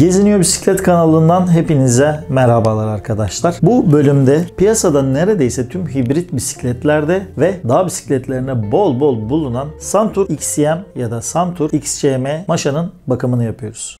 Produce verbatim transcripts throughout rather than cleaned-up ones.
Geziniyor Bisiklet kanalından hepinize merhabalar arkadaşlar. Bu bölümde piyasada neredeyse tüm hibrit bisikletlerde ve dağ bisikletlerine bol bol bulunan Santur X C M ya da Santur X C M maşanın bakımını yapıyoruz.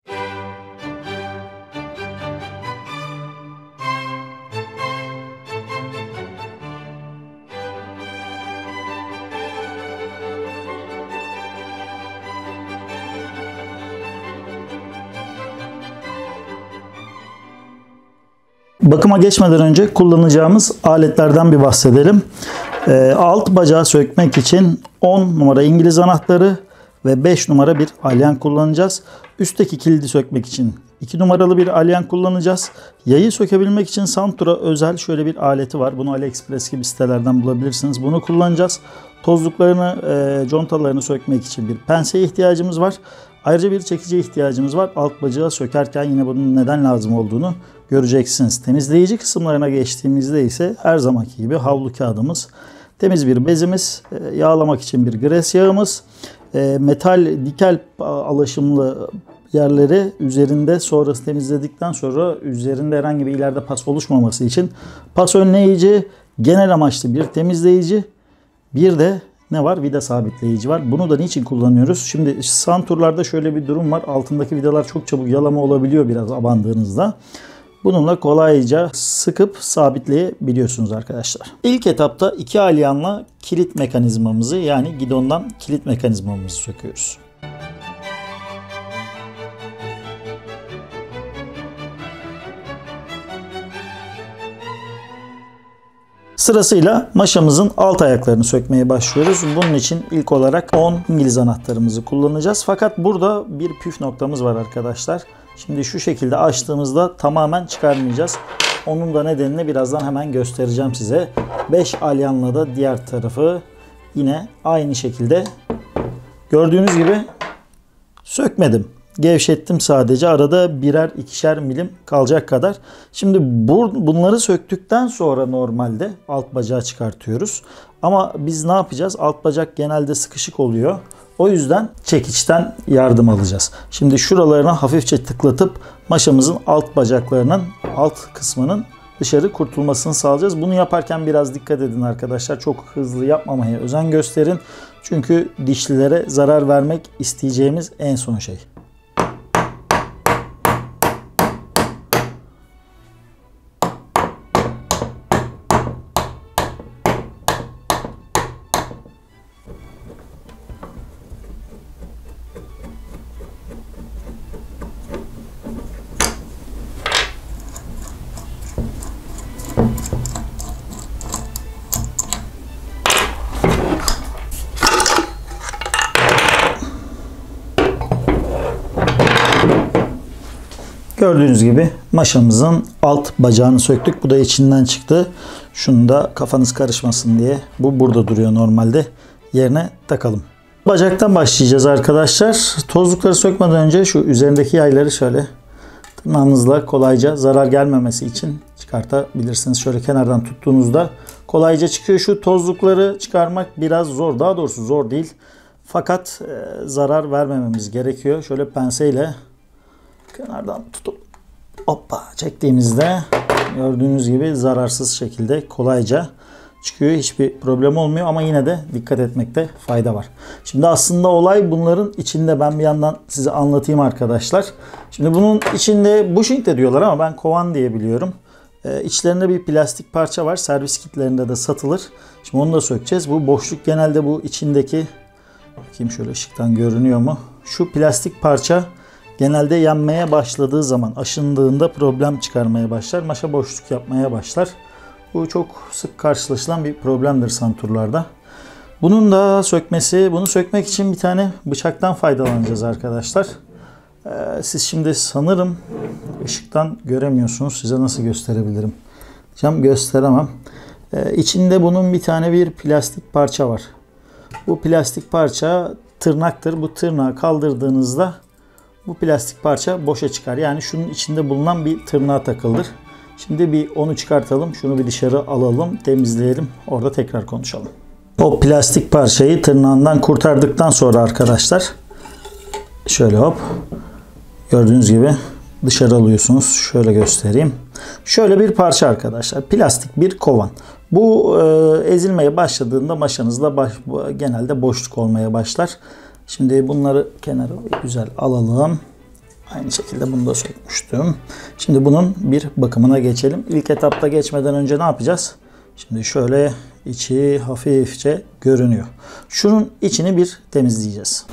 Bakıma geçmeden önce kullanacağımız aletlerden bir bahsedelim. E, alt bacağı sökmek için on numara İngiliz anahtarı ve beş numara bir alyan kullanacağız. Üstteki kilidi sökmek için iki numaralı bir alyan kullanacağız. Yayı sökebilmek için Santur'a özel şöyle bir aleti var. Bunu AliExpress gibi sitelerden bulabilirsiniz. Bunu kullanacağız. Tozluklarını, e, contalarını sökmek için bir penseye ihtiyacımız var. Ayrıca bir çekiciye ihtiyacımız var. Alt bacağı sökerken yine bunun neden lazım olduğunu göreceksiniz. Temizleyici kısımlarına geçtiğimizde ise her zamanki gibi havlu kağıdımız, temiz bir bezimiz, yağlamak için bir gres yağımız, metal dikel alaşımlı yerleri üzerinde sonrası temizledikten sonra üzerinde herhangi bir ileride pas oluşmaması için pas önleyici, genel amaçlı bir temizleyici, bir de ne var? Vida sabitleyici var. Bunu da niçin kullanıyoruz? Şimdi Santur'larda şöyle bir durum var. Altındaki vidalar çok çabuk yalama olabiliyor biraz abandığınızda. Bununla kolayca sıkıp sabitleyebiliyorsunuz arkadaşlar. İlk etapta iki alyanla kilit mekanizmamızı, yani gidondan kilit mekanizmamızı söküyoruz. Sırasıyla maşamızın alt ayaklarını sökmeye başlıyoruz. Bunun için ilk olarak on İngiliz anahtarımızı kullanacağız. Fakat burada bir püf noktamız var arkadaşlar. Şimdi şu şekilde açtığımızda tamamen çıkarmayacağız. Onun da nedenini birazdan hemen göstereceğim size. beş alyanla da diğer tarafı yine aynı şekilde gördüğünüz gibi sökmedim. Gevşettim sadece. Arada birer ikişer milim kalacak kadar. Şimdi bu, bunları söktükten sonra normalde alt bacağı çıkartıyoruz. Ama biz ne yapacağız? Alt bacak genelde sıkışık oluyor. O yüzden çekiçten yardım alacağız. Şimdi şuralarına hafifçe tıklatıp maşamızın alt bacaklarının alt kısmının dışarı kurtulmasını sağlayacağız. Bunu yaparken biraz dikkat edin arkadaşlar. Çok hızlı yapmamaya özen gösterin. Çünkü dişlilere zarar vermek isteyeceğimiz en son şey. Gördüğünüz gibi maşamızın alt bacağını söktük. Bu da içinden çıktı. Şunu da kafanız karışmasın diye, bu burada duruyor normalde, yerine takalım. Bacaktan başlayacağız arkadaşlar. Tozlukları sökmeden önce şu üzerindeki yayları şöyle tırnağınızla kolayca zarar gelmemesi için çıkartabilirsiniz. Şöyle kenardan tuttuğunuzda kolayca çıkıyor. Şu tozlukları çıkarmak biraz zor. Daha doğrusu zor değil. Fakat e, zarar vermememiz gerekiyor. Şöyle penseyle kenardan tutup hoppa çektiğimizde gördüğünüz gibi zararsız şekilde kolayca çıkıyor. Hiçbir problem olmuyor ama yine de dikkat etmekte fayda var. Şimdi aslında olay bunların içinde. Ben bir yandan size anlatayım arkadaşlar. Şimdi bunun içinde bushing de diyorlar ama ben kovan diye biliyorum. Ee, içlerinde bir plastik parça var. Servis kitlerinde de satılır. Şimdi onu da sökeceğiz. Bu boşluk genelde bu içindeki, bakayım şöyle ışıktan görünüyor mu? Şu plastik parça genelde yanmaya başladığı zaman, aşındığında problem çıkarmaya başlar. Maşa boşluk yapmaya başlar. Bu çok sık karşılaşılan bir problemdir Santur'larda. Bunun da sökmesi, bunu sökmek için bir tane bıçaktan faydalanacağız arkadaşlar. Ee, siz şimdi sanırım ışıktan göremiyorsunuz. Size nasıl gösterebilirim? Cam gösteremem. Ee, içinde bunun bir tane bir plastik parça var. Bu plastik parça tırnaktır. Bu tırnağı kaldırdığınızda bu plastik parça boşa çıkar. Yani şunun içinde bulunan bir tırnağa takılır. Şimdi bir onu çıkartalım. Şunu bir dışarı alalım. Temizleyelim. Orada tekrar konuşalım. O plastik parçayı tırnağından kurtardıktan sonra arkadaşlar şöyle hop gördüğünüz gibi dışarı alıyorsunuz. Şöyle göstereyim. Şöyle bir parça arkadaşlar. Plastik bir kovan. Bu e, ezilmeye başladığında maşanızda baş, genelde boşluk olmaya başlar. Şimdi bunları kenara güzel alalım. Aynı şekilde bunu da sökmüştüm. Şimdi bunun bir bakımına geçelim. İlk etapta geçmeden önce ne yapacağız? Şimdi şöyle içi hafifçe görünüyor. Şunun içini bir temizleyeceğiz.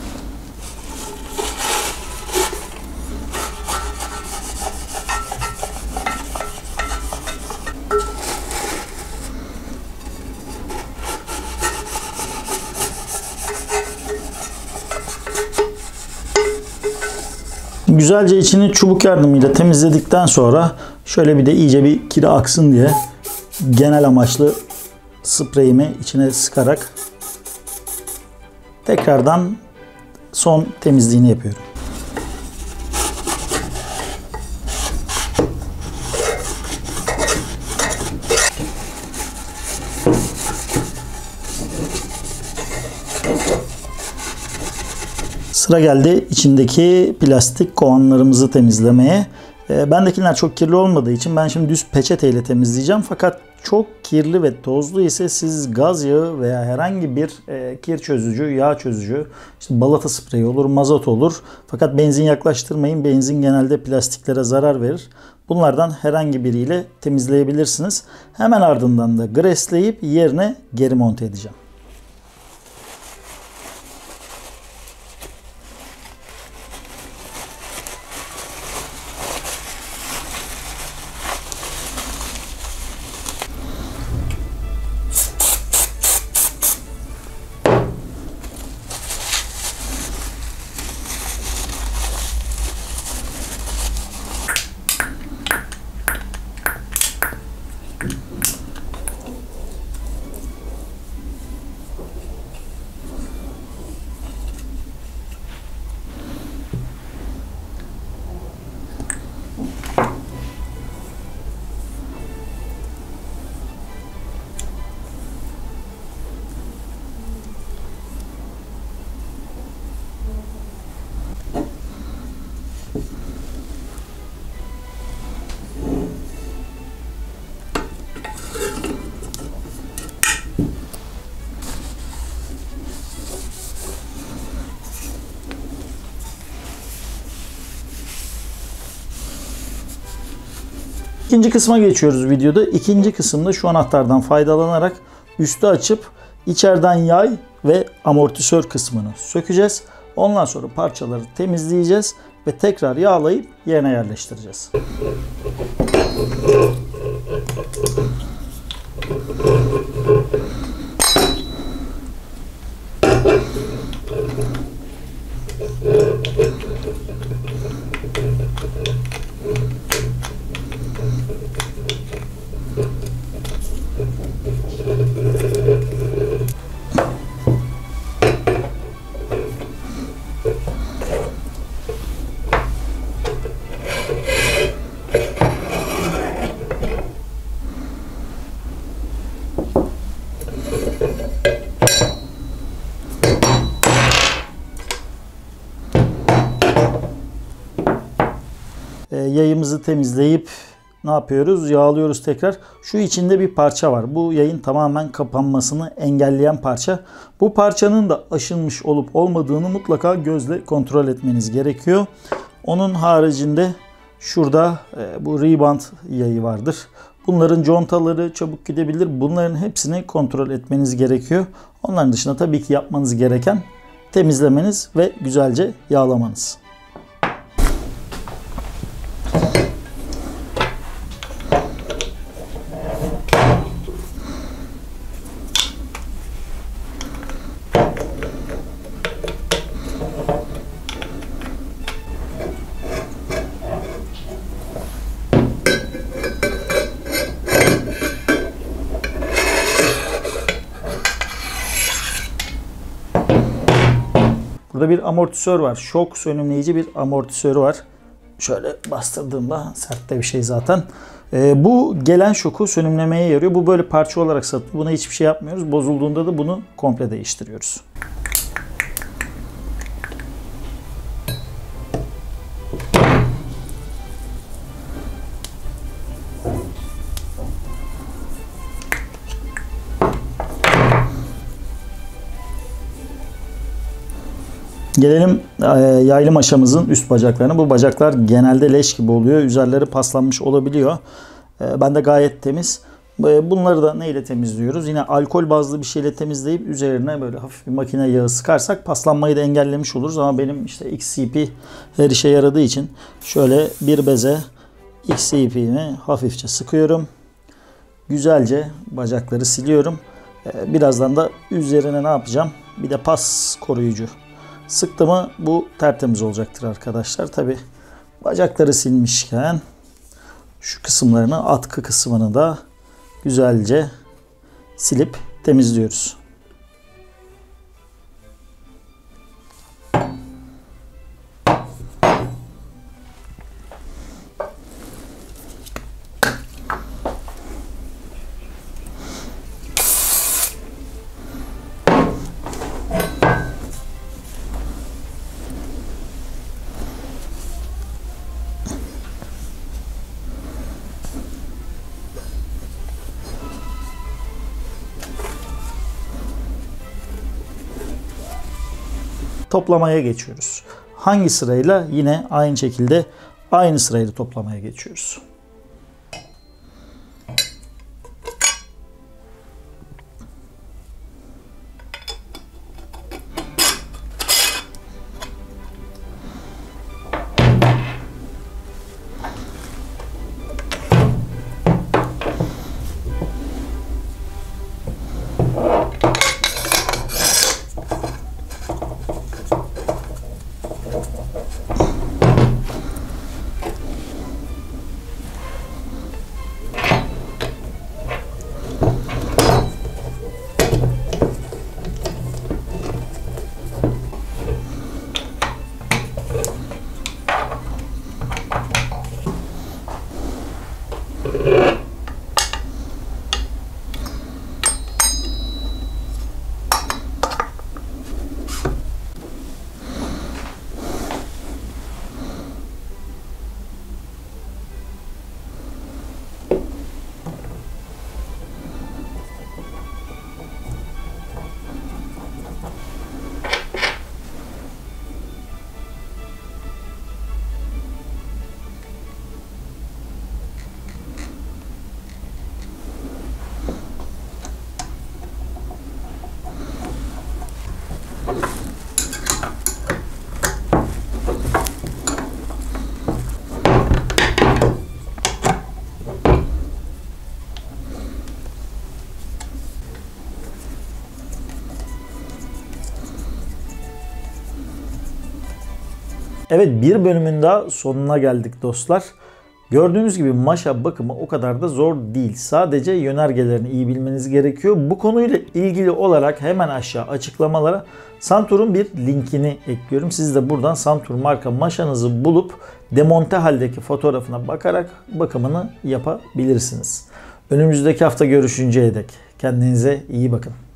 Güzelce içini çubuk yardımıyla temizledikten sonra şöyle bir de iyice bir kiri aksın diye genel amaçlı spreyimi içine sıkarak tekrardan son temizliğini yapıyorum. Sıra geldi içindeki plastik kovanlarımızı temizlemeye. Bendekiler çok kirli olmadığı için ben şimdi düz peçeteyle temizleyeceğim. Fakat çok kirli ve tozlu ise siz gaz yağı veya herhangi bir kir çözücü, yağ çözücü, işte balata spreyi olur, mazot olur. Fakat benzin yaklaştırmayın. Benzin genelde plastiklere zarar verir. Bunlardan herhangi biriyle temizleyebilirsiniz. Hemen ardından da gresleyip yerine geri monte edeceğim. İkinci kısma geçiyoruz videoda. İkinci kısımda şu anahtardan faydalanarak üstü açıp içeriden yay ve amortisör kısmını sökeceğiz. Ondan sonra parçaları temizleyeceğiz ve tekrar yağlayıp yerine yerleştireceğiz. Yayımızı temizleyip ne yapıyoruz? Yağlıyoruz tekrar. Şu içinde bir parça var. Bu yayın tamamen kapanmasını engelleyen parça. Bu parçanın da aşınmış olup olmadığını mutlaka gözle kontrol etmeniz gerekiyor. Onun haricinde şurada e, bu rebound yayı vardır. Bunların contaları çabuk gidebilir. Bunların hepsini kontrol etmeniz gerekiyor. Onların dışında tabii ki yapmanız gereken temizlemeniz ve güzelce yağlamanız. Burada bir amortisör var. Şok sönümleyici bir amortisörü var. Şöyle bastırdığımda sert de bir şey zaten. Ee, bu gelen şoku sönümlemeye yarıyor. Bu böyle parça olarak satılıyor. Buna hiçbir şey yapmıyoruz. Bozulduğunda da bunu komple değiştiriyoruz. Gelelim e, yaylı maşamızın üst bacaklarına. Bu bacaklar genelde leş gibi oluyor. Üzerleri paslanmış olabiliyor. E, ben de gayet temiz. E, bunları da neyle temizliyoruz? Yine alkol bazlı bir şeyle temizleyip üzerine böyle hafif bir makine yağı sıkarsak paslanmayı da engellemiş oluruz. Ama benim işte X C P her işe yaradığı için şöyle bir beze X C P'mi hafifçe sıkıyorum. Güzelce bacakları siliyorum. E, birazdan da üzerine ne yapacağım? Bir de pas koruyucu sıktı mı bu tertemiz olacaktır arkadaşlar. Tabi bacakları silmişken şu kısımlarını, atkı kısmını da güzelce silip temizliyoruz. Toplamaya geçiyoruz. Hangi sırayla? Yine aynı şekilde aynı sırayla toplamaya geçiyoruz. Evet, bir bölümün daha sonuna geldik dostlar. Gördüğünüz gibi maşa bakımı o kadar da zor değil. Sadece yönergelerini iyi bilmeniz gerekiyor. Bu konuyla ilgili olarak hemen aşağı açıklamalara Santur'un bir linkini ekliyorum. Siz de buradan Santur marka maşanızı bulup demonte haldeki fotoğrafına bakarak bakımını yapabilirsiniz. Önümüzdeki hafta görüşünceye dek kendinize iyi bakın.